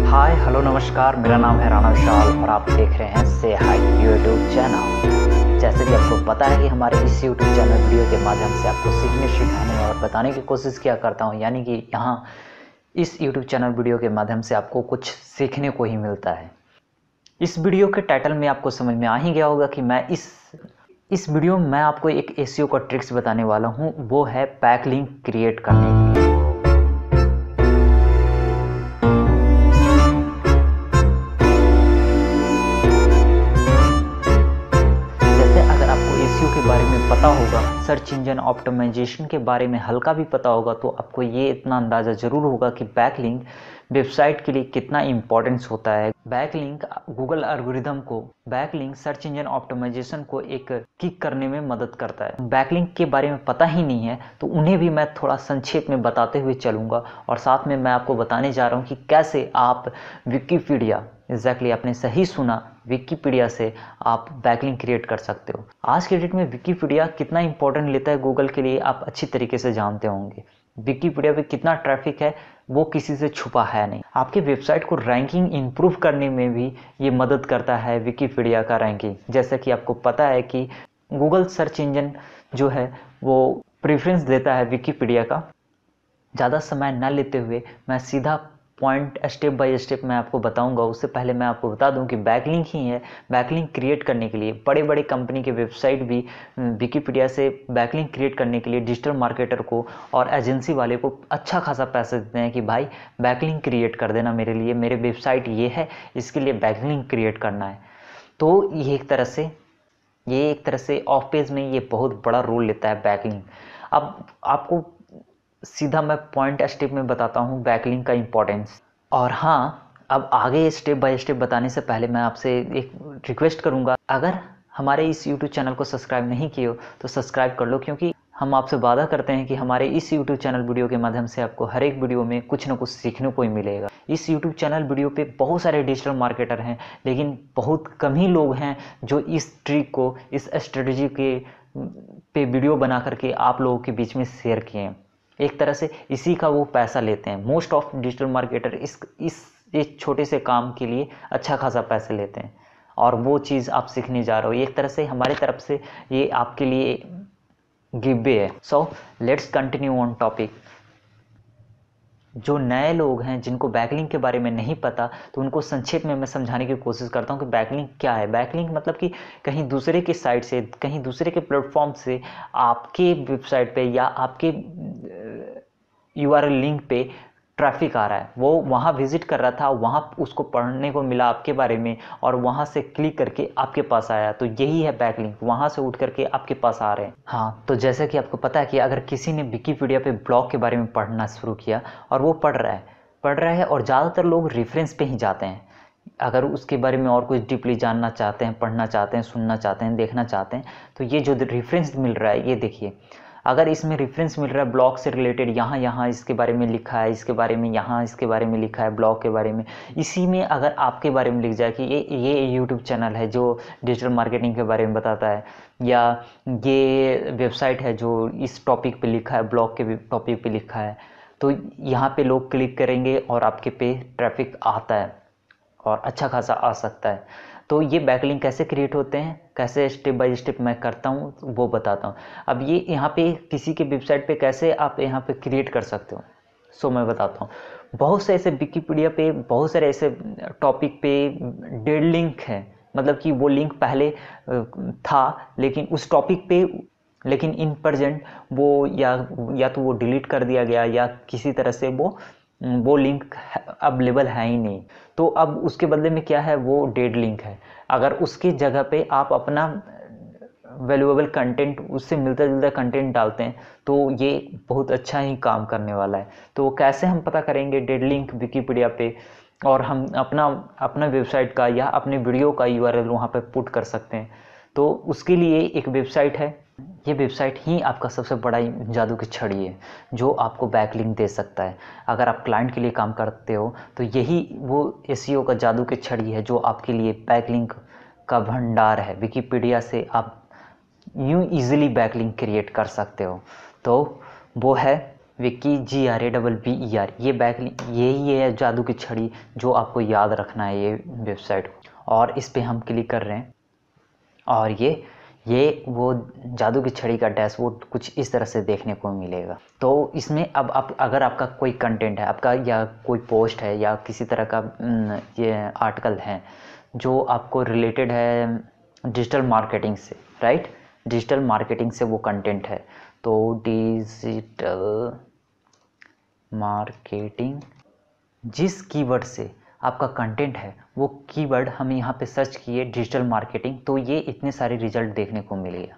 Hi hello नमस्कार, मेरा नाम है राणा विशाल और आप देख रहे हैं से हाई यूट्यूब चैनल। जैसे कि आपको पता है कि हमारे इस यूट्यूब चैनल वीडियो के माध्यम से आपको सीखने सिखाने और बताने की कोशिश किया करता हूं, यानी कि यहाँ इस यूट्यूब चैनल वीडियो के माध्यम से आपको कुछ सीखने को ही मिलता है। इस वीडियो के टाइटल में आपको समझ में आ ही गया होगा कि मैं इस वीडियो में मैं आपको एक एसईओ का ट्रिक्स बताने वाला हूँ, वो है बैकलिंक क्रिएट करने के लिए। के बारे में पता होगा, सर्च इंजन ऑप्टिमाइजेशन के बारे में हल्का भी पता होगा, तो आपको ये इतना अंदाज़ा ज़रूर होगा कि बैकलिंक वेबसाइट के लिए कितना इंपॉर्टेंस होता है। बैकलिंक गूगल एल्गोरिदम को, बैकलिंक सर्च इंजन ऑप्टिमाइजेशन को एक किक करने में मदद करता है। बैकलिंक के बारे में पता ही नहीं है तो उन्हें भी मैं थोड़ा संक्षेप में बताते हुए चलूँगा, और साथ में मैं आपको बताने जा रहा हूँ कि कैसे आप विकिपीडिया, एग्जैक्टली आपने सही सुना, विकिपीडिया से आप बैकलिंक क्रिएट कर सकते हो। आज के डेट में विकिपीडिया कितना इंपॉर्टेंट लेता है गूगल के लिए आप अच्छी तरीके से जानते होंगे। विकिपीडिया पे कितना ट्रैफिक है वो किसी से छुपा है नहीं। आपके वेबसाइट को रैंकिंग इंप्रूव करने में भी ये मदद करता है विकिपीडिया का रैंकिंग। जैसा कि आपको पता है कि गूगल सर्च इंजन जो है वो प्रेफरेंस देता है विकिपीडिया का। ज़्यादा समय न लेते हुए मैं सीधा पॉइंट स्टेप बाय स्टेप मैं आपको बताऊंगा। उससे पहले मैं आपको बता दूं कि बैकलिंक ही है। बैकलिंक क्रिएट करने के लिए बड़े बड़े कंपनी के वेबसाइट भी विकिपीडिया से बैकलिंक क्रिएट करने के लिए डिजिटल मार्केटर को और एजेंसी वाले को अच्छा खासा पैसे देते हैं कि भाई बैकलिंक क्रिएट कर देना मेरे लिए, मेरे वेबसाइट ये है, इसके लिए बैकलिंक क्रिएट करना है। तो ये एक तरह से ऑफ पेज में ये बहुत बड़ा रोल लेता है बैकलिंक। अब आपको सीधा मैं पॉइंट स्टेप में बताता हूँ बैकलिंक का इम्पोर्टेंस। और हाँ, अब आगे स्टेप बाय स्टेप बताने से पहले मैं आपसे एक रिक्वेस्ट करूँगा, अगर हमारे इस यूट्यूब चैनल को सब्सक्राइब नहीं किए हो तो सब्सक्राइब कर लो, क्योंकि हम आपसे वादा करते हैं कि हमारे इस यूट्यूब चैनल वीडियो के माध्यम से आपको हर एक वीडियो में कुछ ना कुछ सीखने को ही मिलेगा। इस यूट्यूब चैनल वीडियो पे बहुत सारे डिजिटल मार्केटर हैं, लेकिन बहुत कम ही लोग हैं जो इस ट्रिक को, इस स्ट्रेटजी के पे वीडियो बना करके आप लोगों के बीच में शेयर किए हैं। एक तरह से इसी का वो पैसा लेते हैं। मोस्ट ऑफ डिजिटल मार्केटर इस छोटे से काम के लिए अच्छा खासा पैसे लेते हैं, और वो चीज़ आप सीखने जा रहे हो। एक तरह से हमारी तरफ से ये आपके लिए गिव-वे है। So let's continue on topic. जो नए लोग हैं जिनको बैकलिंक के बारे में नहीं पता, तो उनको संक्षेप में मैं समझाने की कोशिश करता हूं कि बैकलिंक क्या है। बैकलिंक मतलब कि कहीं दूसरे के साइट से, कहीं दूसरे के प्लेटफॉर्म से आपके वेबसाइट पे या आपके यूआरएल लिंक पे ट्रैफिक आ रहा है, वो वहाँ विजिट कर रहा था, वहाँ उसको पढ़ने को मिला आपके बारे में और वहाँ से क्लिक करके आपके पास आया, तो यही है बैकलिंक। वहाँ से उठ करके आपके पास आ रहे हैं। हाँ, तो जैसे कि आपको पता है कि अगर किसी ने विकिपीडिया पे ब्लॉग के बारे में पढ़ना शुरू किया और वो पढ़ रहा है और ज़्यादातर लोग रेफरेंस पे ही जाते हैं। अगर उसके बारे में और कुछ डीपली जानना चाहते हैं, पढ़ना चाहते हैं, सुनना चाहते हैं, देखना चाहते हैं, तो ये जो रेफरेंस मिल रहा है, ये देखिए, अगर इसमें रेफरेंस मिल रहा है ब्लॉग से रिलेटेड, यहाँ इसके बारे में लिखा है, इसके बारे में यहाँ इसके बारे में लिखा है, ब्लॉग के बारे में, इसी में अगर आपके बारे में लिख जाए कि ये यूट्यूब चैनल है जो डिजिटल मार्केटिंग के बारे में बताता है, या ये वेबसाइट है जो इस टॉपिक पे लिखा है, ब्लॉग के टॉपिक पे लिखा है, तो यहाँ पे लोग क्लिक करेंगे और आपके पे ट्रैफिक आता है और अच्छा खासा आ सकता है। तो ये बैकलिंक कैसे क्रिएट होते हैं, कैसे स्टेप बाय स्टेप मैं करता हूँ वो बताता हूँ। अब ये यहाँ पे किसी के वेबसाइट पे कैसे आप यहाँ पे क्रिएट कर सकते हो, सो मैं बताता हूँ। बहुत से ऐसे विकिपीडिया पे बहुत सारे ऐसे टॉपिक पे डेड लिंक है, मतलब कि वो लिंक पहले था लेकिन उस टॉपिक पे, लेकिन इन प्रेजेंट वो या तो वो डिलीट कर दिया गया या किसी तरह से वो लिंक अवेलेबल है ही नहीं। तो अब उसके बदले में क्या है, वो डेड लिंक है। अगर उसकी जगह पे आप अपना वैल्यूएबल कंटेंट, उससे मिलता जुलता कंटेंट डालते हैं, तो ये बहुत अच्छा ही काम करने वाला है। तो कैसे हम पता करेंगे डेड लिंक विकिपीडिया पे, और हम अपना वेबसाइट का या अपने वीडियो का यूआरएल वहाँ पे पुट कर सकते हैं। तो उसके लिए एक वेबसाइट है, ये वेबसाइट ही आपका सबसे बड़ा जादू की छड़ी है जो आपको बैकलिंक दे सकता है। अगर आप क्लाइंट के लिए काम करते हो तो यही वो एसईओ का जादू की छड़ी है जो आपके लिए बैकलिंक का भंडार है। विकिपीडिया से आप यूँ ईजिली बैकलिंक क्रिएट कर सकते हो। तो वो है विकी GRABBER, ये बैकलिंक, यही है जादू की छड़ी जो आपको याद रखना है ये वेबसाइट। और इस पे हम क्लिक कर रहे हैं और ये वो जादू की छड़ी का डैशबोर्ड कुछ इस तरह से देखने को मिलेगा। तो इसमें अब आप अगर आपका कोई कंटेंट है आपका, या कोई पोस्ट है, या किसी तरह का ये आर्टिकल है जो आपको रिलेटेड है डिजिटल मार्केटिंग से, राइट, डिजिटल मार्केटिंग से वो कंटेंट है, तो डिजिटल मार्केटिंग, जिस कीवर्ड से आपका कंटेंट है वो कीवर्ड हम यहाँ पे सर्च किए डिजिटल मार्केटिंग, तो ये इतने सारे रिजल्ट देखने को मिलेगा।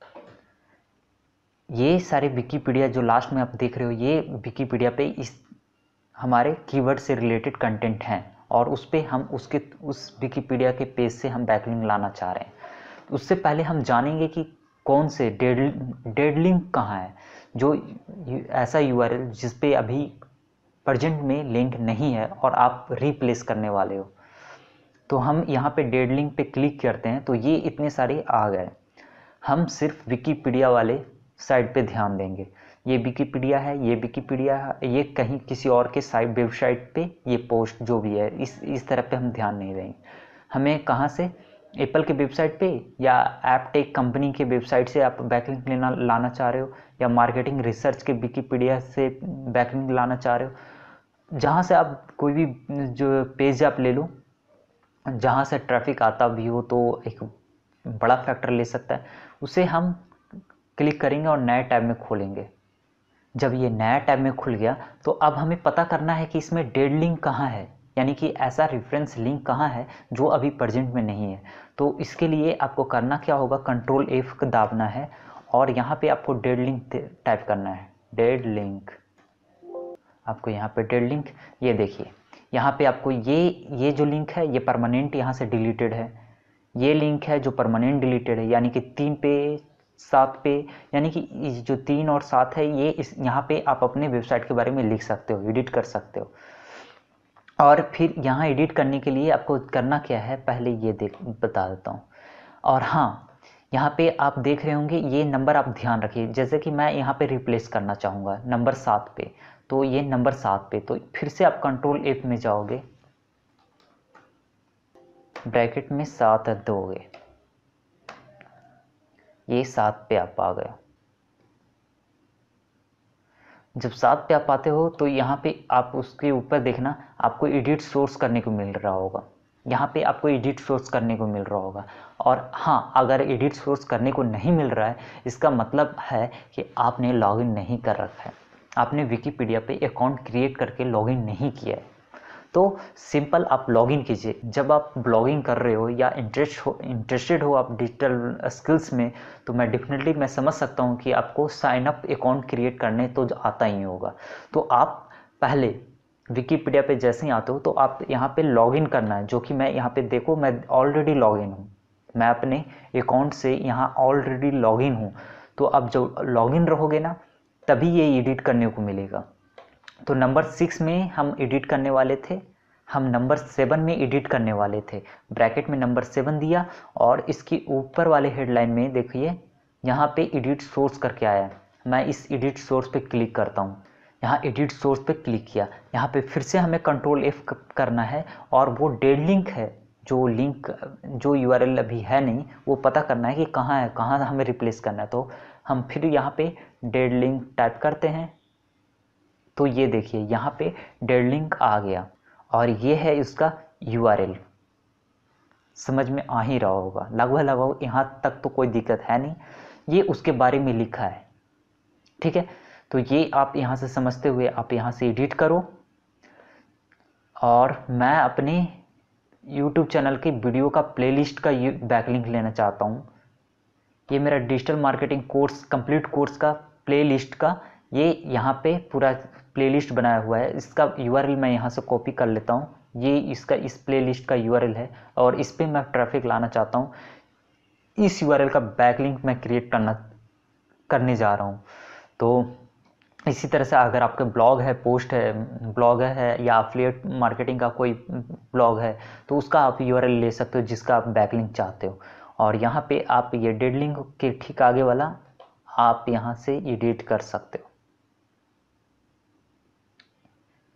ये सारे विकीपीडिया जो लास्ट में आप देख रहे हो, ये विकीपीडिया पे इस हमारे कीवर्ड से रिलेटेड कंटेंट हैं, और उस पे हम उस विकीपीडिया के पेज से हम बैकलिंक लाना चाह रहे हैं। उससे पहले हम जानेंगे कि कौन से डेड लिंक कहाँ है, जो ऐसा यूआरएल जिस पे अभी प्रेजेंट में लिंक नहीं है और आप रिप्लेस करने वाले हो। तो हम यहाँ पे डेड लिंक पे क्लिक करते हैं तो ये इतने सारे आ गए। हम सिर्फ विकीपीडिया वाले साइट पे ध्यान देंगे। ये विकीपीडिया है, ये विकीपीडिया है, ये कहीं किसी और के साइट वेबसाइट पे ये पोस्ट जो भी है, इस तरह पे हम ध्यान नहीं देंगे। हमें कहाँ से, एप्पल के वेबसाइट पे या ऐप टेक कंपनी के वेबसाइट से आप बैकलिंक लाना चाह रहे हो, या मार्केटिंग रिसर्च के विकीपीडिया से बैकलिंक लाना चाह रहे हो, जहाँ से आप कोई भी जो पेज आप ले लो जहाँ से ट्रैफिक आता भी हो, तो एक बड़ा फैक्टर ले सकता है। उसे हम क्लिक करेंगे और नए टैब में खोलेंगे। जब ये नया टैब में खुल गया तो अब हमें पता करना है कि इसमें डेड लिंक कहाँ है, यानी कि ऐसा रेफरेंस लिंक कहाँ है जो अभी प्रेजेंट में नहीं है। तो इसके लिए आपको करना क्या होगा, Ctrl+F दाबना है और यहाँ पे आपको डेड लिंक टाइप करना है। डेड लिंक, आपको यहाँ पे डेड लिंक, ये देखिए यहाँ पे आपको ये जो लिंक है ये परमानेंट यहाँ से डिलीटेड है। ये लिंक है जो परमानेंट डिलीटेड है, यानी कि 3 पे 7 पे, यानी कि जो 3 और 7 है ये यहाँ पे आप अपने वेबसाइट के बारे में लिख सकते हो, एडिट कर सकते हो। और फिर यहाँ एडिट करने के लिए आपको करना क्या है, पहले ये बता देता हूँ। और हाँ, यहाँ पे आप देख रहे होंगे ये नंबर आप ध्यान रखिए। जैसे कि मैं यहाँ पे रिप्लेस करना चाहूँगा नंबर 7 पे, तो ये नंबर 7 पे, तो फिर से आप Ctrl+F में जाओगे, ब्रैकेट में 7 दोगे, ये 7 पे आप आ गए। जब 7 पे आप आते हो तो यहाँ पे आप उसके ऊपर देखना आपको एडिट सोर्स करने को मिल रहा होगा। यहाँ पे आपको एडिट सोर्स करने को मिल रहा होगा। और हाँ, अगर एडिट सोर्स करने को नहीं मिल रहा है, इसका मतलब है कि आपने लॉगिन नहीं कर रखा है, आपने विकीपीडिया पे अकाउंट क्रिएट करके लॉगिन नहीं किया है। तो सिंपल आप लॉगिन कीजिए। जब आप ब्लॉगिंग कर रहे हो या इंटरेस्टेड हो आप डिजिटल स्किल्स में, तो मैं समझ सकता हूँ कि आपको साइन अप अकाउंट क्रिएट करने तो आता ही होगा। तो आप पहले विकीपीडिया पे जैसे ही आते हो तो आप यहाँ पे लॉगिन करना है, जो कि मैं यहाँ पे देखो मैं ऑलरेडी लॉगिन हूँ, मैं अपने अकाउंट से यहाँ ऑलरेडी लॉगिन हूँ। तो अब जो लॉगिन रहोगे ना तभी ये एडिट करने को मिलेगा। तो नंबर 6 में हम एडिट करने वाले थे, हम नंबर 7 में एडिट करने वाले थे। ब्रैकेट में नंबर 7 दिया और इसके ऊपर वाले हेडलाइन में देखिए यहाँ पे एडिट सोर्स करके आया। मैं इस एडिट सोर्स पे क्लिक करता हूँ, यहाँ एडिट सोर्स पे क्लिक किया। यहाँ पे फिर से हमें Ctrl+F करना है और वो डेड लिंक है, जो यूआरएल अभी है नहीं, वो पता करना है कि कहाँ है, कहाँ हमें रिप्लेस करना है। तो हम फिर यहाँ पे डेड लिंक टाइप करते हैं, तो ये देखिए यहाँ पे डेड लिंक आ गया और ये है इसका यूआरएल। समझ में आ ही रहा होगा लगभग यहाँ तक, तो कोई दिक्कत है नहीं, ये उसके बारे में लिखा है, ठीक है। तो ये आप यहाँ से समझते हुए आप यहाँ से एडिट करो। और मैं अपने YouTube चैनल के वीडियो का प्लेलिस्ट का बैकलिंक लेना चाहता हूँ। ये मेरा digital marketing course, complete course का प्लेलिस्ट का ये यहाँ पे पूरा प्लेलिस्ट बनाया हुआ है। इसका यूआरएल मैं यहाँ से कॉपी कर लेता हूँ, ये इसका इस प्लेलिस्ट का यूआरएल है और इस पे मैं ट्रैफिक लाना चाहता हूँ। इस यूआरएल का बैकलिंक मैं क्रिएट करने जा रहा हूँ। तो इसी तरह से अगर आपके ब्लॉग है, पोस्ट है, ब्लॉग है या एफिलिएट मार्केटिंग का कोई ब्लॉग है, तो उसका आप यूआरएल ले सकते हो जिसका आप बैकलिंक चाहते हो। और यहाँ पे आप ये डेड लिंक के ठीक आगे वाला आप यहाँ से एडिट कर सकते हो।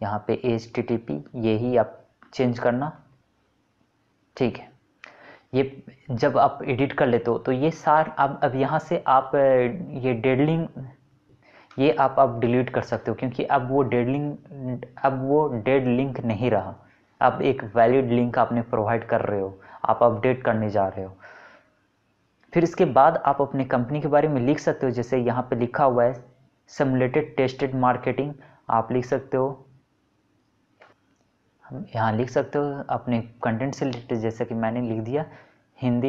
यहाँ पे HTTP यही आप चेंज करना, ठीक है। ये जब आप एडिट कर लेते हो तो ये अब यहाँ से आप ये डेड लिंक ये आप डिलीट कर सकते हो, क्योंकि अब वो डेड लिंक नहीं रहा। अब एक वैलिड लिंक आपने प्रोवाइड कर रहे हो, आप अपडेट करने जा रहे हो। फिर इसके बाद आप अपने कंपनी के बारे में लिख सकते हो, जैसे यहाँ पे लिखा हुआ है सिमुलेटेड टेस्टेड मार्केटिंग, आप लिख सकते हो। हम यहाँ लिख सकते हो अपने कंटेंट से रिलेटेड, जैसे कि मैंने लिख दिया हिंदी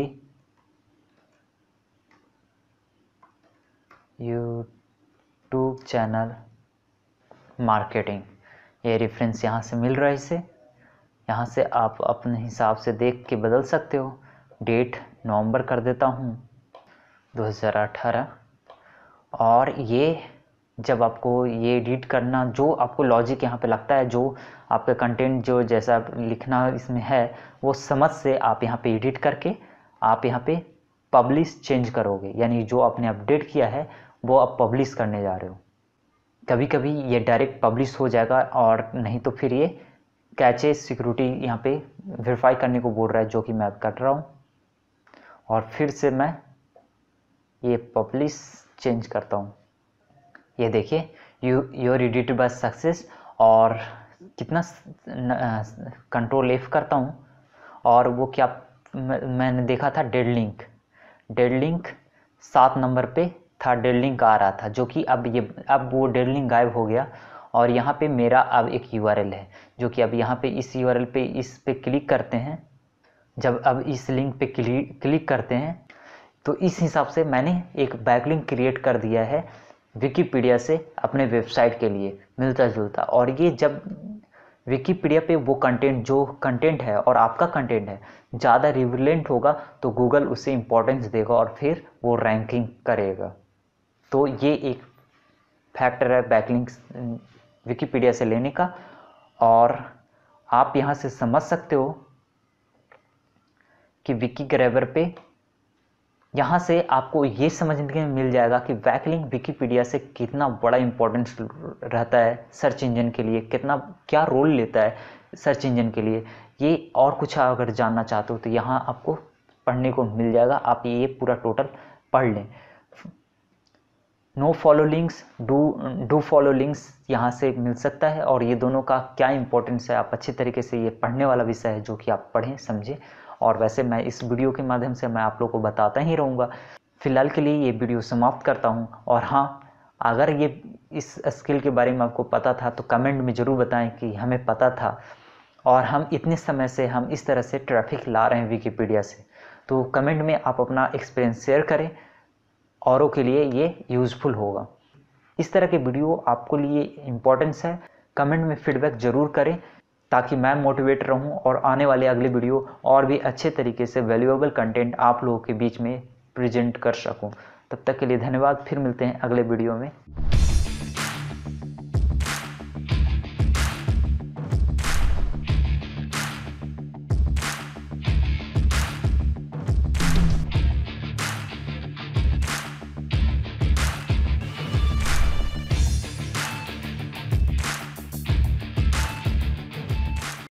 यूट्यूब चैनल मार्केटिंग। ये रेफरेंस यहाँ से मिल रहा है इसे। यहाँ से आप अपने हिसाब से देख के बदल सकते हो। डेट नवंबर कर देता हूँ 2018। और ये जब आपको ये एडिट करना, जो आपको लॉजिक यहाँ पे लगता है, जो आपका कंटेंट जो जैसा लिखना इसमें है, वो समझ से आप यहाँ पे एडिट करके आप यहाँ पे पब्लिश चेंज करोगे, यानी जो आपने अपडेट किया है वो आप पब्लिश करने जा रहे हो। कभी कभी ये डायरेक्ट पब्लिश हो जाएगा, और नहीं तो फिर ये कैचे सिक्योरिटी यहाँ पे वेरीफाई करने को बोल रहा है, जो कि मैं कर रहा हूँ। और फिर से मैं ये पब्लिश चेंज करता हूँ। ये देखिए योर एडिट बाय सक्सेस, और कितना कंट्रोल F करता हूँ, और वो क्या मैंने देखा था डेड लिंक 7 नंबर पे था, डेड लिंक आ रहा था, जो कि अब वो डेड लिंक गायब हो गया। और यहाँ पे मेरा अब एक URL है, जो कि अब यहाँ पे इस URL पे इस पे क्लिक करते हैं। जब अब इस लिंक पे क्लिक करते हैं तो इस हिसाब से मैंने एक बैकलिंक क्रिएट कर दिया है विकिपीडिया से अपने वेबसाइट के लिए मिलता जुलता। और ये जब विकिपीडिया पे वो जो कंटेंट है और आपका कंटेंट है ज़्यादा रिलेवेंट होगा तो गूगल उसे इम्पोर्टेंस देगा और फिर वो रैंकिंग करेगा। तो ये एक फैक्टर है बैकलिंक्स विकिपीडिया से लेने का। और आप यहाँ से समझ सकते हो कि विकी ग्रैबर पे यहाँ से आपको ये समझने में मिल जाएगा कि बैकलिंक विकिपीडिया से कितना बड़ा इम्पोर्टेंस रहता है सर्च इंजन के लिए, क्या रोल लेता है सर्च इंजन के लिए। ये और कुछ अगर जानना चाहते हो तो यहाँ आपको पढ़ने को मिल जाएगा, आप ये पूरा टोटल पढ़ लें। No follow links, do follow links यहाँ से मिल सकता है, और ये दोनों का क्या इंपॉर्टेंस है आप अच्छे तरीके से, ये पढ़ने वाला विषय है जो कि आप पढ़ें समझें। और वैसे मैं इस वीडियो के माध्यम से मैं आप लोगों को बताता ही रहूँगा। फ़िलहाल के लिए ये वीडियो समाप्त करता हूँ। और हाँ, अगर ये इस स्किल के बारे में आपको पता था तो कमेंट में ज़रूर बताएं कि हमें पता था और हम इतने समय से हम इस तरह से ट्रैफिक ला रहे हैं विकिपीडिया से। तो कमेंट में आप अपना एक्सपीरियंस शेयर करें, औरों के लिए ये यूज़फुल होगा। इस तरह के वीडियो आपको लिए इम्पोर्टेंस है, कमेंट में फीडबैक ज़रूर करें ताकि मैं मोटिवेट रहूं और आने वाले अगले वीडियो और भी अच्छे तरीके से वैल्यूएबल कंटेंट आप लोगों के बीच में प्रेजेंट कर सकूं। तब तक के लिए धन्यवाद, फिर मिलते हैं अगले वीडियो में।